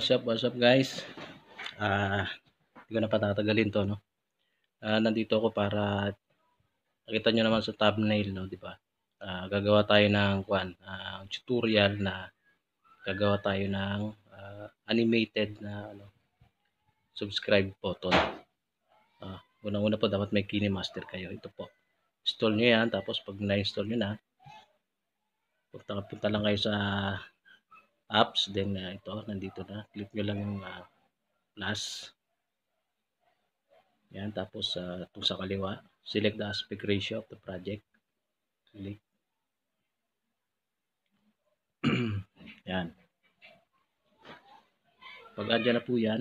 What's up guys? Hindi ko na patatagalin to, no? Nandito ako para nakita nyo naman sa thumbnail, no, di ba? Gagawa tayo ng tutorial na gagawa tayo ng animated na subscribe button. Unang-una po dapat may KineMaster kayo. Ito po. Install nyo yan. Tapos pag na-install nyo na, punta lang kayo sa apps. Then ito, nandito na. Click nyo lang yung plus. Yan, tapos itong sa kaliwa, select the aspect ratio of the project. Click. Yan. Pag andyan na po yan,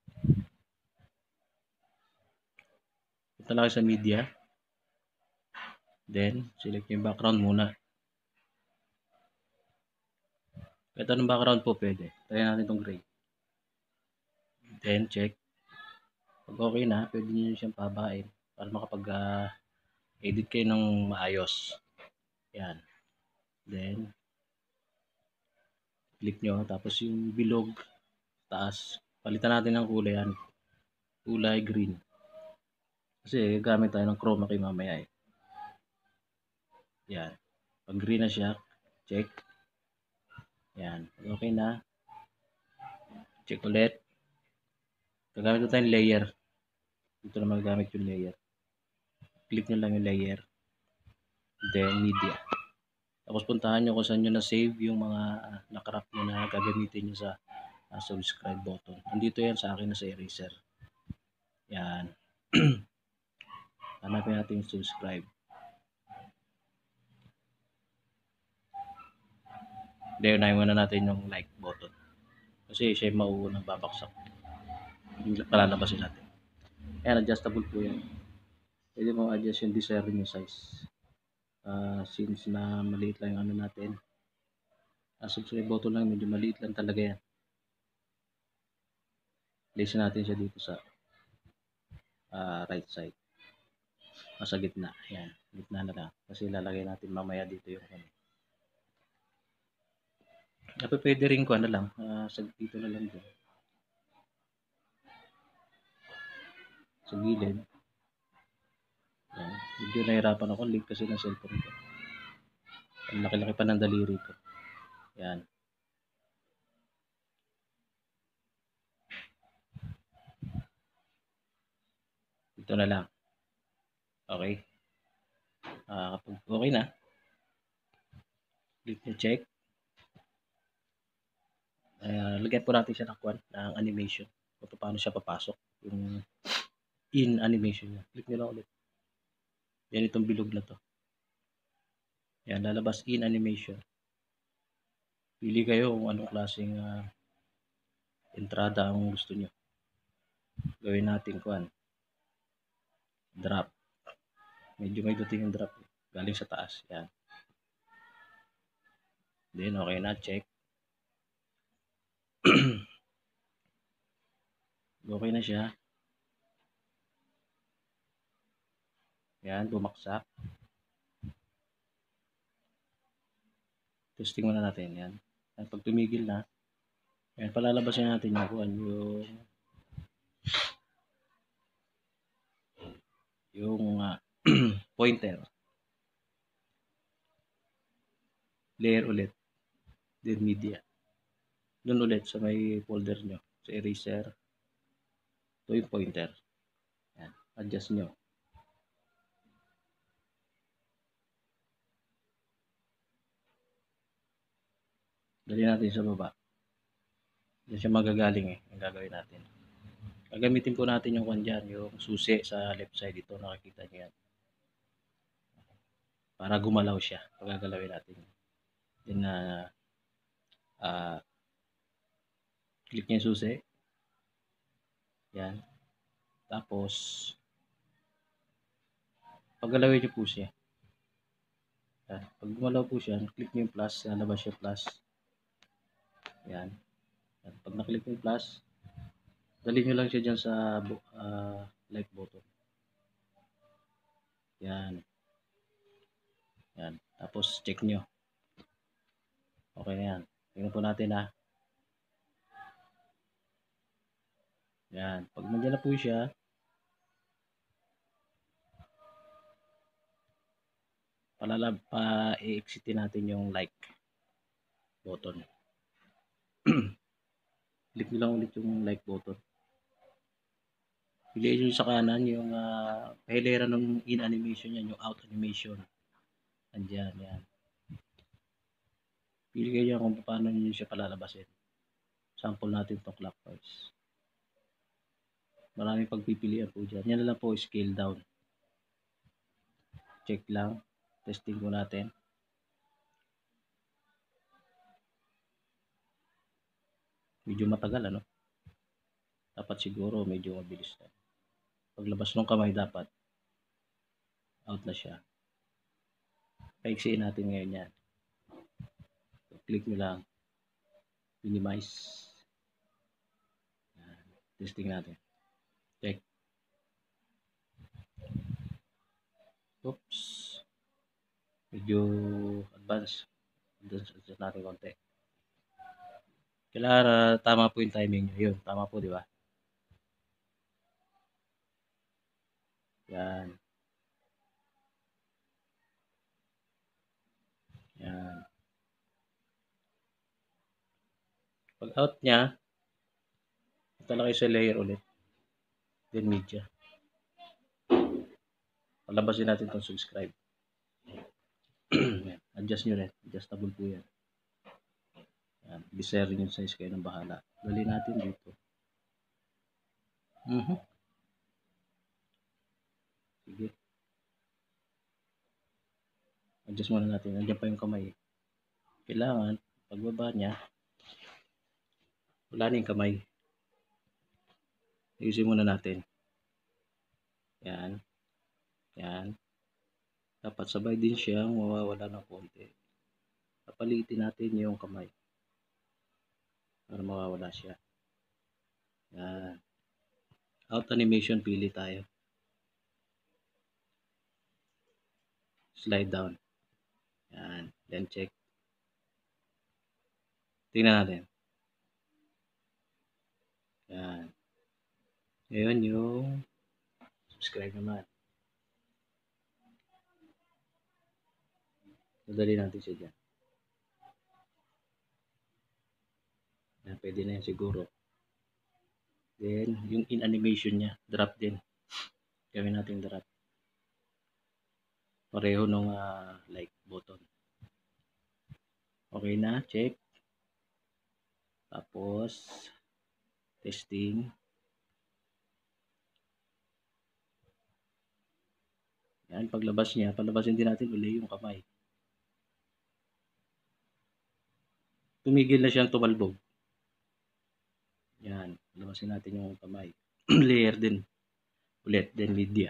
punta lang sa media. Then, select yung background muna. Kahit anong background po pwede. Try natin itong gray. Then, check. Pag okay na, pwede nyo siyang pabain para makapag-edit kayo ng maayos. Yan. Then, click nyo. Tapos yung bilog, taas, palitan natin ng kulay yan. Kulay green. Kasi gamit tayo ng chroma key mamaya eh. Yan. Pag green na siya, check. Yan. Pag okay na, check ulit. Gagamit tayo ng layer. Dito na magagamit yung layer. Click nyo lang yung layer. Then, media. Tapos puntahan nyo kung saan nyo na-save yung mga nakrap nyo na gagamitin nyo sa subscribe button. Nandito yan sa akin na sa eraser. Yan. Hanapin natin yung subscribe. Then, unahin muna natin yung like button. Kasi siya yung mauunang babaksak. Yung palalabasin natin. Ayan, adjustable po yan. Pwede mo adjust yung desired yung size. Since na maliit lang yung ano natin. Subscribe button lang, medyo maliit lang talaga yan. Place natin siya dito sa right side. Nasa gitna. Ayan, gitna na lang. Kasi lalagay natin mamaya dito yung pwede rin ko lang. Dito na lang din. Sa gilid. Ayan. Medyo nahirapan ako. Link kasi ng cellphone ko. Ang laki-laki pa ng daliri ko. Ayan. Dito na lang. Okay. Kapag okay na, click nyo check. Lagyan po natin siya ng animation. Kung paano siya papasok. Yung in animation niya. Click nyo lang ulit. Yan itong bilog na to. Yan, lalabas in animation. Pili kayo kung anong klaseng entrada ang gusto nyo. Gawin natin drop. Medyo may dating yung drop. Galing sa taas. Yan. Then, okay na. Check. Okay na siya. Yan, bumaksak. Testing muna natin. Yan. At pag tumigil na, yan, palalabasin natin yung pointer. Layer ulit. Then media. Doon ulit sa may folder nyo. Sa eraser. Ito yung pointer. Yan. Adjust nyo. Dali natin sa baba. Diyan siya magagaling eh. Ang gagawin natin. Gagamitin po natin yung yung susi sa left side dito. Nakikita nyo yan. Para gumalaw siya. Pagagalawin natin. Then click nyo yung susi. Yan. Tapos paggalawin nyo po siya. Yan. Pag gumalaw po siya, click nyo yung plus. Lalabas siya plus. Yan. Yan. Pag naklik yung plus, dali nyo lang siya dyan sa like button. Yan. Yan. Tapos check nyo. Okay na yan. Tingnan po natin Yan. Pag nandiyan na po siya, i-exitin natin yung like button. Click nyo lang ulit yung like button. Piliin nyo sa kanan yung hilera ng in animation yan, yung out animation. Andiyan, yan. Pili kayo kung paano nyo siya palalabasin. Sample natin itong clockwise. Maraming pagpipilian po dyan. Yan na lang po, scale down. Check lang. Testing ko natin. Medyo matagal, ano? Dapat siguro medyo mabilis na. Paglabas ng kamay dapat out na siya. Paiksiin natin ngayon yan. So, click nyo lang. Minimize. Yan. Testing natin. Check. Oops. Medyo advance natin konti. Kailangan tama po yung timing nyo. Yun, tama po, di ba? Yan. Yan. Pag out niya, ito lang kayo sa layer ulit. Then media. Palabasin natin itong subscribe. Adjust nyo rin. Adjustable po yan. Yan. Deserve yung size kayo ng bahala. Dali natin dito. Sige. Adjust muna natin. Nandiyan pa yung kamay. Kailangan, pagbaba niya, wala na yung kamay. Ayusin muna natin. Yan. Yan. Dapat sabay din siyang mawawala ng konti. Papalitin natin yung kamay. Para mawawala siya. Yan. Out animation, pili tayo. Slide down. Yan. Then check. Tingnan natin. Yan. Ngayon yung subscribe naman. Nadali natin siya dyan. Yan, pwede na yan siguro. Then, yung in animation niya, drop din. Gawin natin drop. Pareho nung like button. Okay na, check. Tapos, testing. Yan, paglabas niya, palabasin din natin uli yung kamay. Tumigil na siyang tumalbog. Yan, palabasin natin yung kamay. Layer din. Ulit, then media.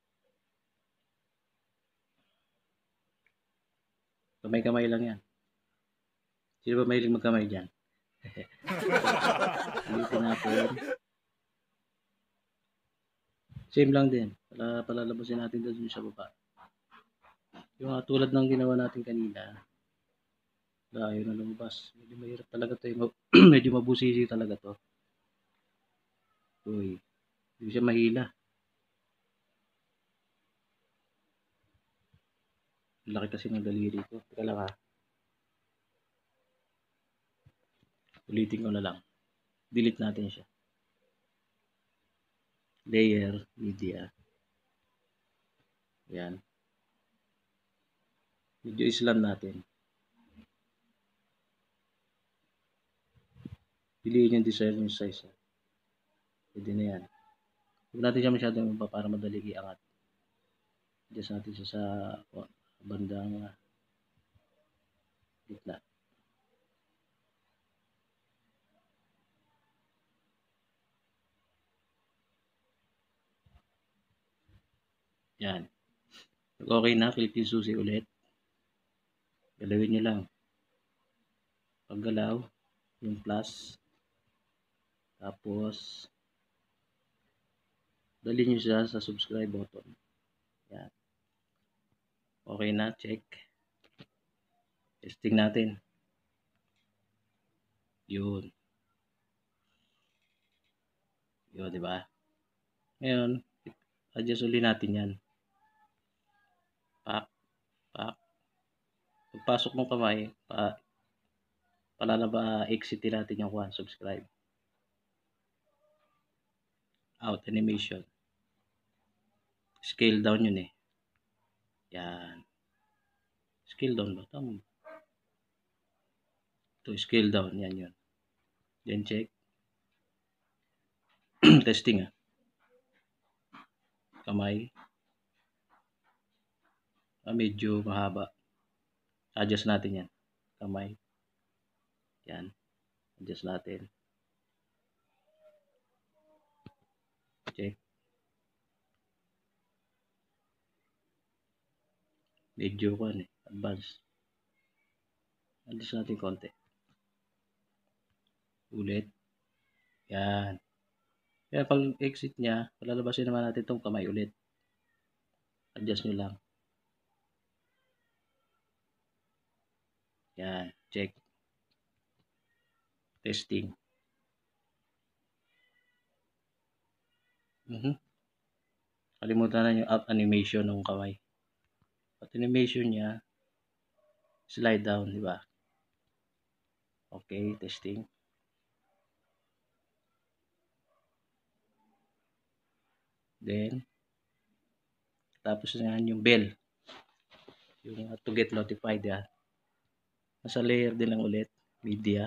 Kamay-kamay lang yan. Sino ba mahilig magkamay dyan? Ulitin natin. Same lang din. Palalabasin natin doon sa baba. Yung tulad ng ginawa natin kanina. Ayaw na lumabas. Medyo mahirap talaga to. Medyo mabusisi talaga to. Uy. Hindi siya mahila. Laki kasi ng daliri ko. Teka lang ha. Ulitin ko na lang. Delete natin siya. Layer, media. Yan. Medyo islam natin. Piliin yung desired yung size. Pwede na yan. Huwag natin siya masyadong para madali iangat. Adjust natin siya sa bandang gitna. Yan. Pag okay na, click yung susi ulit. Galawin nyo lang. Paggalaw, yung plus. Tapos, dali nyo siya sa subscribe button. Yan. Okay na, check. Testing natin. Yun. Yun, di ba? Ngayon, adjust ulit natin yan. Pak, pak. Pagpasok ng kamay, exitin natin yung subscribe. Out animation. Scale down yun eh. Yan. Scale down ba? Tama. Ito, scale down. Yan yun. Then check. Testing ah. Kamay. Medyo mahaba. Adjust natin yan. Kamay. Yan. Adjust natin. Check. Medyo advance. Adjust natin konti. Ulit. Yan. Kaya pag exit niya, palalabasin naman natin itong kamay ulit. Adjust nyo lang. Yan. Check. Testing. Kalimutan na yung out animation ng kamay. Out animation niya, slide down, di ba? Okay, testing. Then, tapos na yung bell. Yung to get notified yan. Nasa layer din lang ulit. Media.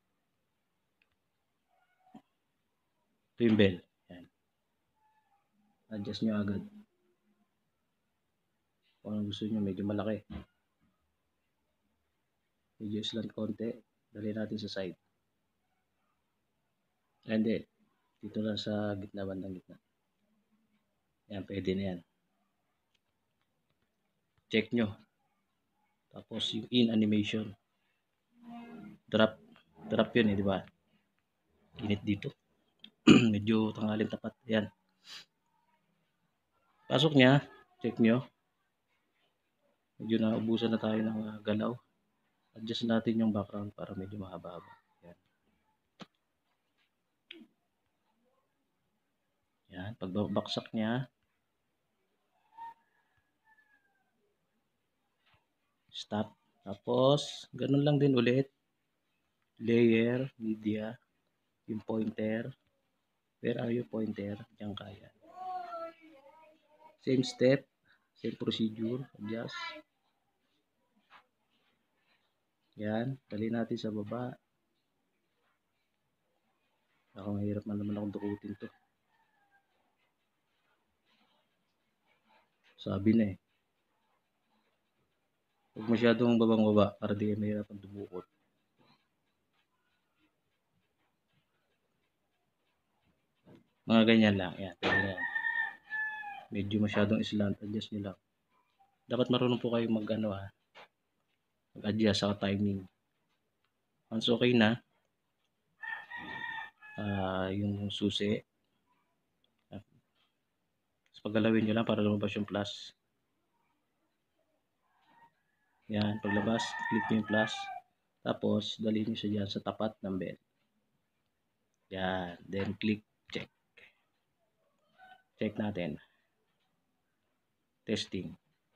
Ito yung bell. Yan. Adjust nyo agad. Kung ano gusto nyo, medyo malaki. Medyo slant konti. Dali natin sa side. Hindi. Dito lang sa gitna, bandang gitna. Yan, pwede na yan. Check nyo. Tapos yung in animation. Drop yun eh, di ba? Init dito. Medyo tanghalin tapat. Yan. Pasok niya. Check nyo. Medyo naubusan na tayo ng galaw. Adjust natin yung background para medyo mahaba-haba. Yan. Yan. Pagbabaksak niya. Stop. Tapos, ganun lang din ulit. Layer, media, yung pointer. Where are you pointer? Diyan kaya. Same step, same procedure. Adjust. Yan. Dali natin sa baba. Ako mahirap naman akong dukutin to. Sabi na eh. Huwag masyadong babang-baba para di mahirap ang dumukot. Mga ganyan lang. Yan. Yan. Medyo masyadong slant. Adjust nyo lang. Dapat marunong po kayo mag-adjust sa timing. Once okay na, yung susi. Paggalawin nyo lang para lumabas yung plus. Yan, paglabas, click nyo yung plus. Tapos, dalhin nyo siya dyan sa tapat ng bell. Yan, then click check. Check natin. Testing.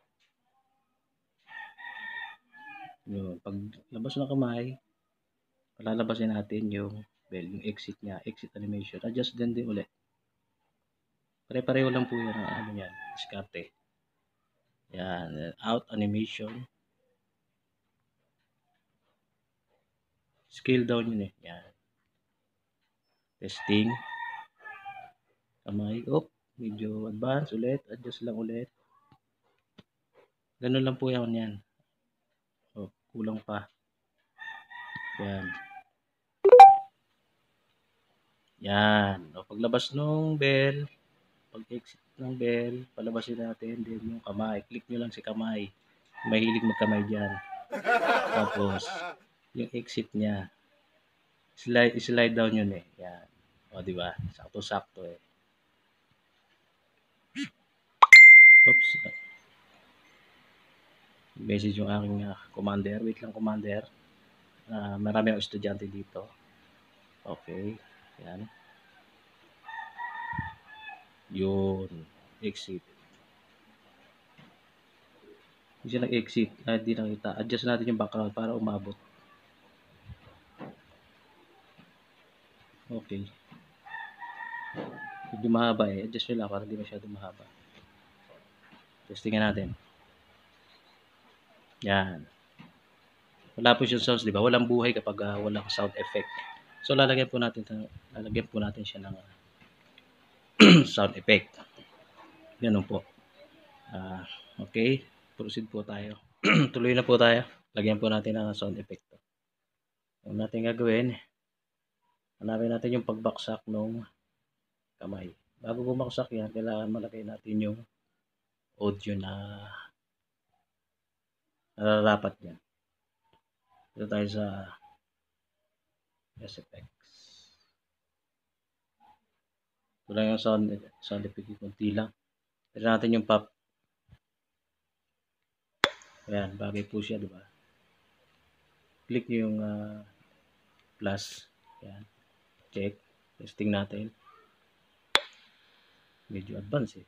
Yun, pag labas ng kamay, palalabasin natin yung bell, yung exit niya, exit animation. Adjust din ulit. Pare-pareho lang po yan ang yan, diskarte. Yan, out animation. Scale down yun eh. Yan. Testing. Kamay. Medyo advance ulit. Adjust lang ulit. Ganun lang po yan. Kulang pa. Yan. Yan. Paglabas ng bell, pag-exit ng bell, palabasin natin din yung kamay. Click nyo lang si kamay. Mahilig magkamay dyan. Tapos, yung exit niya. Slide down yun eh. Yan. Diba? Sakto-sakto eh. Oops. Message yung aking commander. Wait lang, commander. Marami akong estudyante dito. Okay. Yan. Yun. Exit. Hindi siya nag-exit. Hindi nakita. Adjust natin yung background para umabot. Okay. Medyo mahaba eh. Adjust nyo lang para hindi masyado mahaba. Testingin natin. Yan. Wala po siyang sounds, di ba? Walang buhay kapag walang sound effect. So lalagyan po natin siya ng sound effect. Ganun po. Okay. Proceed po tayo. Tuloy na po tayo. Lagyan po natin ng sound effect. Ang natin gagawin, hanapin natin yung pagbaksak ng kamay. Bago bumaksak yan, kailangan malagay natin yung audio na nararapat yan. Dito tayo sa SFX. Ito lang yung sound effect, kunti lang. Tignan natin yung pop. Ayan, bagay po siya, di ba? Click nyo yung plus. Ayan. Check. Testing natin. Medyo advance eh.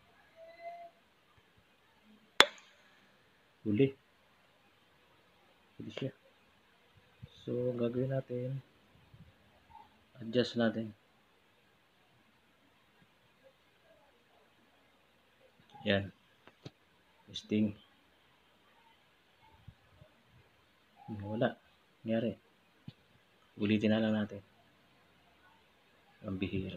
Huli. Huli siya. So, gagawin natin. Adjust natin. Ayan. Testing. Wala. Nangyari. Ulitin na lang natin. Ang bihira.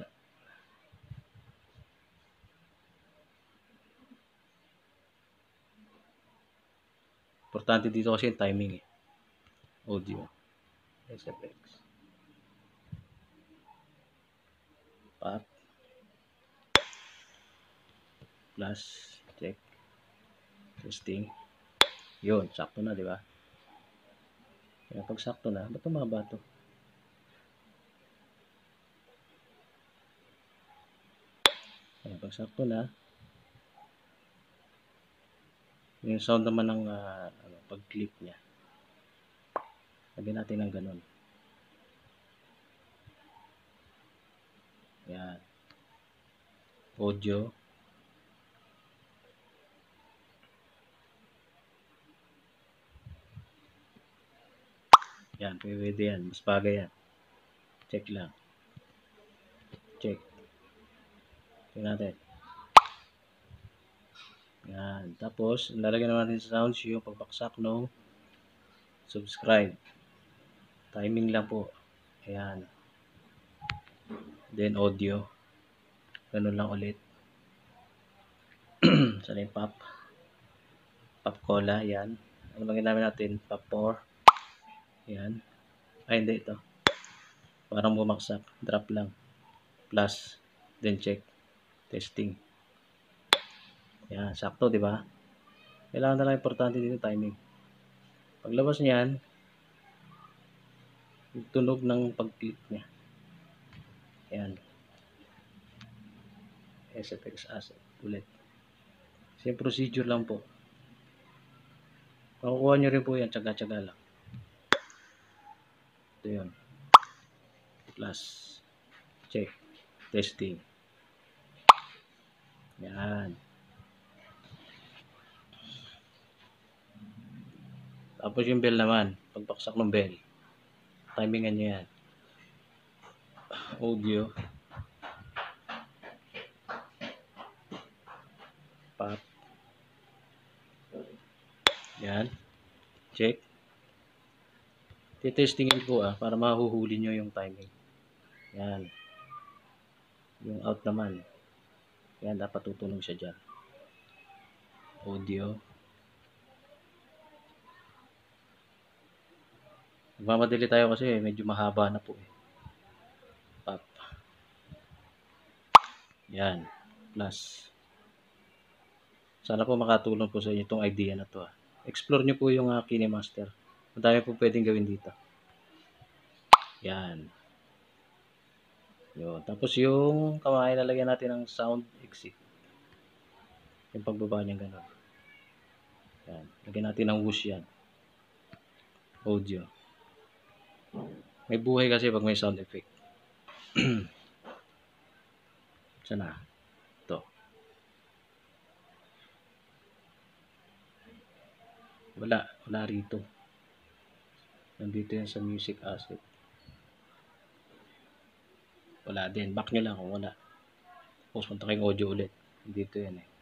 Importante dito kasi yung timing eh. Audio. SFX. Pop. Plus. Check. Testing. Yun. Sakto na, di ba? Kaya pag sakto na, ba't tumaba to? Kaya pag sakto na, yung sound naman ng pag-click niya. Lagyan natin ng ganun. Yan. Audio. Yan, pwede yan. Mas bagay yan. Check lang. Check. Check natin. Yan. Tapos, lalagyan natin sa sounds yung pagbaksak ng subscribe. Timing lang po. Ayan. Then, audio. Ganun lang ulit. Sana yung pop. Pop cola. Yan. Ano bang ginamit natin? Pop 4. Yan. Ay, hindi ito. Parang bumaksak. Drop lang. Plus. Then, check. Testing. Yan. Sakto, di ba? Kailangan na lang importante dito timing. Paglabas niyan, yung tunog ng pag-click niya. Yan. SFX asset. Ulit. Kasi procedure lang po. Makukuha nyo rin po yan. Tsaga-tsaga lang. Ito yun. Plus. Check. Testing. Yan. Tapos yung bell naman. Pagbaksak ng bell. Timingan nyo yan. Audio. Pop. Yan. Check. Titestingin ko para mahuhuli nyo yung timing. Yan. Yung out naman. Yan, dapat tutunog siya dyan. Audio. Magmamadali tayo kasi medyo mahaba na po eh. Pop. Yan. Plus. Sana po makatulong po sa inyo itong idea na to. Explore nyo po yung KineMaster. Madami po pwedeng gawin dito. Yan. Yun. Tapos yung kamay, lalagyan natin ng sound exit. Yung pagbaba niya gano'n. Yan. Lagyan natin ng whoosh yan. Audio. May buhay kasi pag may sound effect. Sana. Wala rito. Nandito yan sa music asset. Wala din. Back nyo lang kung wala. Tapos punta kayong audio ulit. Dito yan eh.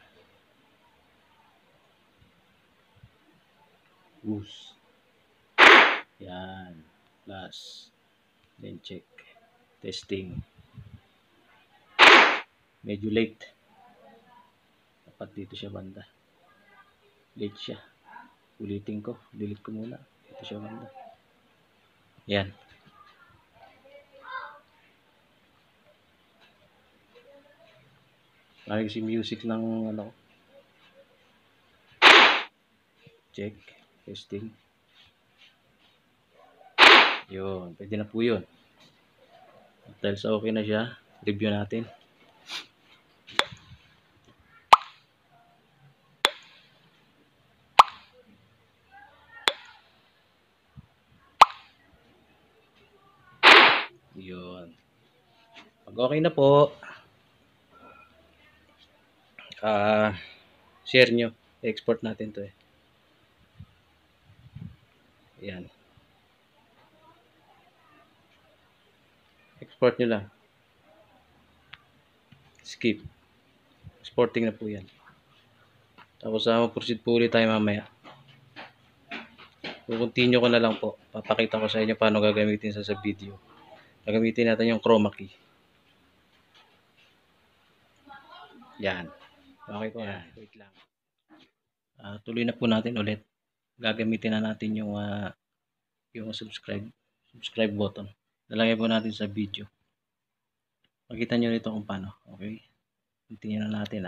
Boost. Yan. Plus. Then check. Testing. Medyo late. Dapat dito siya banda. Late siya. Ulitin ko. Delete ko muna. Dito siya banda. Yan. Parang si music ng ano. Check. Testing. Yun. Pwede na po yun. Dahil sa okay na siya, review natin. Yun. Pag okay na po, share nyo. Export natin to eh. Yan. Export nyo lang. Skip. Exporting na po yan. Tapos mag-proceed po ulit tayo mamaya. Continue ko na lang po. Papakita ko sa inyo paano gagamitin sa video. Gagamitin natin yung chroma key. Yan. Okay po. Yan. Wait lang. Tuloy na po natin ulit. Gagamitin na natin yung subscribe button. Lalagay po natin sa video. Makita nyo rito kung paano. Okay. Continue na natin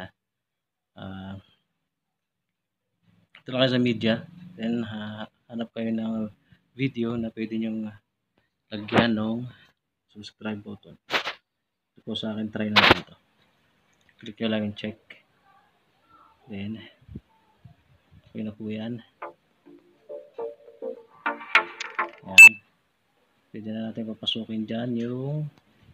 ito lang kayo sa media. Then hanap kayo ng video na pwede nyong lagyan ng subscribe button. Ito po sa akin, try natin ito. Click nyo lang yung check. Then okay na po yan. Yan. Pwede na natin papasukin dyan yung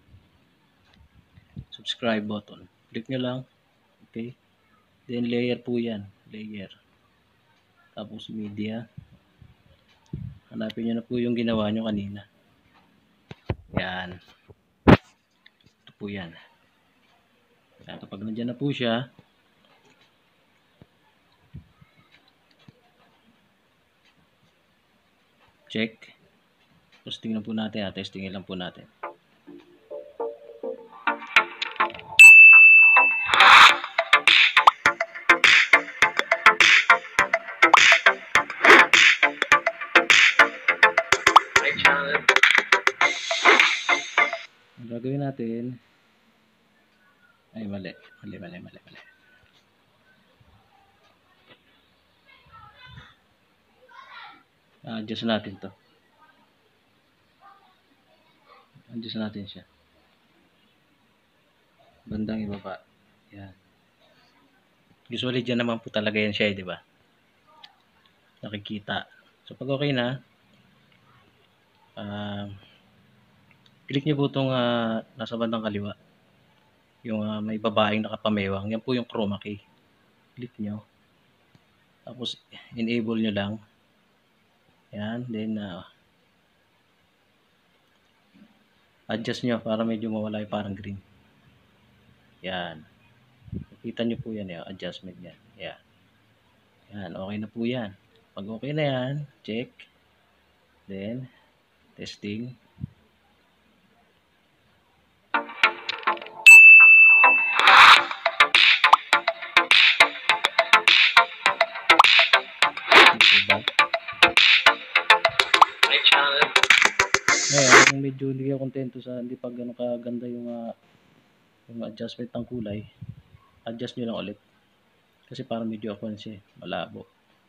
subscribe button. Click nyo lang. Okay. Then layer po yan. Layer. Tapos media. Hanapin nyo na po yung ginawa nyo kanina. Yan. Ito po yan. Yan. Kapag nandyan na po siya, check. Tapos tingnan po natin. Testingin lang po natin. Ang gagawin natin ay mali. Adjust natin to. Adjust natin siya. Bandang ibaba. Yan. Usually dyan naman po talaga yan siya, di ba? Nakikita. So pag okay na, click nyo po itong nasa bandang kaliwa. Yung may babaeng nakapamewang. Yan po yung chroma key. Click nyo. Tapos enable nyo lang. Yan. Then adjust nyo para medyo mawala yung parang green. Yan. Nakita nyo po yan. Adjustment yan. Yan. Yan. Okay na po yan. Pag okay na yan, check. Then testing. Ngayon, kung medyo hindi ka kontento sa hindi pa gano'n kaganda yung adjustment ng kulay, adjust nyo lang ulit. Kasi parang medyo ako siya, malabo.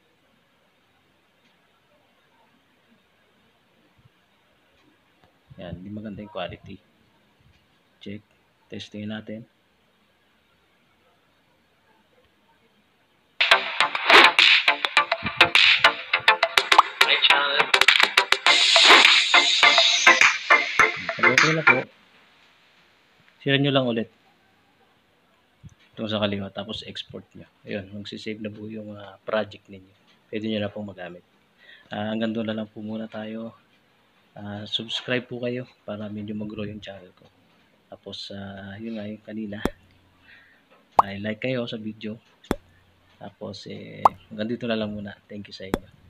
Yan, hindi maganda yung quality. Check. Testing natin. Okay na po. Share nyo lang ulit. Itong sa kaliwa. Tapos export nyo. Ayun, magsisave na po yung project ninyo. pwede nyo na pong magamit. Hanggang doon na lang po muna tayo. Subscribe po kayo para medyo mag-grow yung channel ko. Tapos yun nga yung kanina, like kayo sa video. Tapos hanggang dito na lang muna. Thank you sa inyo.